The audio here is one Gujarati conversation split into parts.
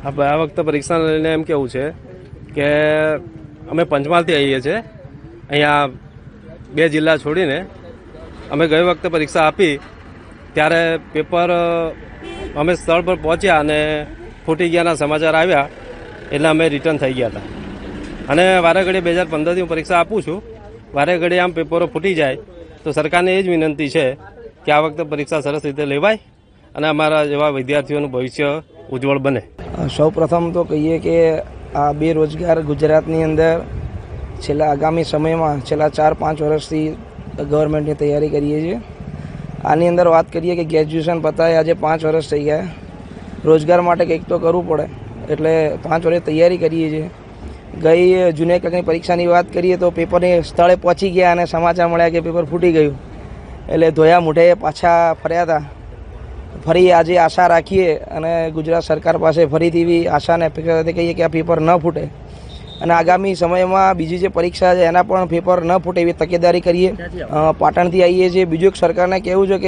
આ વખતે પરીક્ષા લઈને એમ કેવું છે કે અમે પંચમહાલથી આવીએ છીએ। અહીંયા 2 જિલ્લા છોડીને અમે ગઈ વખતે પરીક્ષા આપી ત્યારે પેપર અમે સ્થળ પર પહોંચ્યા અને ફૂટી ગયાના સમાચાર આવ્યા એટલે અમે રિટર્ન થઈ ગયા હતા। અને વારે ઘડીએ 2015થી હું પરીક્ષા આપું છું। વારે ઘડીએ આમ પેપરો ફૂટી જાય તો સરકારને એ જ વિનંતી છે કે આ વખતે પરીક્ષા સરસ રીતે લેવાય અને અમારા જેવા વિદ્યાર્થીઓનું ભવિષ્ય ઉજ્જવળ બને। સૌ પ્રથમ તો કહીએ કે આ બેરોજગાર ગુજરાતની અંદર છેલ્લા આગામી સમયમાં છેલ્લા 4-5 વર્ષથી ગવર્મેન્ટની તૈયારી કરીએ છીએ। આની અંદર વાત કરીએ કે ગ્રેજ્યુએશન પતાય આજે 5 વર્ષ થઈ ગયા। રોજગાર માટે કંઈક તો કરવું પડે એટલે 5 વર્ષ તૈયારી કરીએ છીએ। ગઈ જુનિયર કક્ષાની પરીક્ષાની વાત કરીએ તો પેપરની સ્થળે પહોંચી ગયા અને સમાચાર મળ્યા કે પેપર ફૂટી ગયું એટલે ધોયા મોઢે પાછા ફર્યા હતા। ફરી આજે આશા રાખીએ અને ગુજરાત સરકાર પાસે ફરીથી એવી આશાને અપેક્ષા સાથે કહીએ કે આ પેપર ન ફૂટે અને આગામી સમયમાં બીજી જે પરીક્ષા છે એના પણ પેપર ન ફૂટે એવી તકેદારી કરીએ। પાટણથી આવીએ છીએ। બીજું એક સરકારને કહેવું છે કે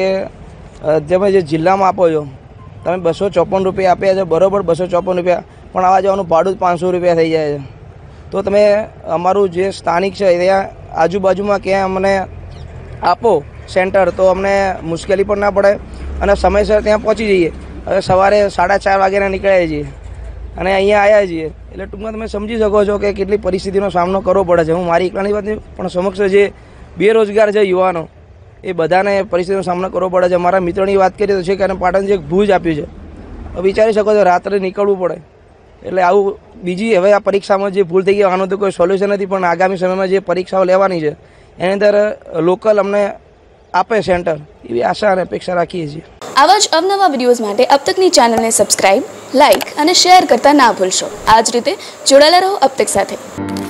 તમે જે જિલ્લામાં આપો છો તમે 254 રૂપિયા આપ્યા છે બરાબર 254 રૂપિયા પણ આવવા જવાનું ભાડું જ 500 રૂપિયા થઈ જાય છે। તો તમે અમારું જે સ્થાનિક છે ત્યાં આજુબાજુમાં ક્યાં અમને આપો સેન્ટર તો અમને મુશ્કેલી પણ ના પડે અને સમયસર ત્યાં પહોંચી જઈએ। હવે સવારે 4:30 વાગ્યાના નીકળ્યા છીએ અને અહીંયા આવ્યા છીએ એટલે ટૂંકમાં તમે સમજી શકો છો કે કેટલી પરિસ્થિતિનો સામનો કરવો પડે છે। હું મારી એકલાની વાત નહીં પણ સમક્ષ જે બેરોજગાર છે યુવાનો એ બધાને પરિસ્થિતિનો સામનો કરવો પડે છે। મારા મિત્રોની વાત કરીએ તો છે કે પાટણ જે ભુજ આપ્યું છે વિચારી શકો છો રાત્રે નીકળવું પડે એટલે આવું બીજી હવે આ પરીક્ષામાં જે ભૂલ થઈ ગઈ આનું તો કોઈ સોલ્યુશન નથી પણ આગામી સમયમાં જે પરીક્ષાઓ લેવાની છે એની અંદર લોકલ અમને આપે સેન્ટર એવી આશા અને અપેક્ષા રાખીએ છીએ। આવા જ અવનવા વિડીયોઝ માટે અબતકની ચેનલને સબસ્ક્રાઇબ, લાઇક અને શેર કરતા ના ભૂલશો। આ જ રીતે જોડાયેલા રહો અબતક સાથે।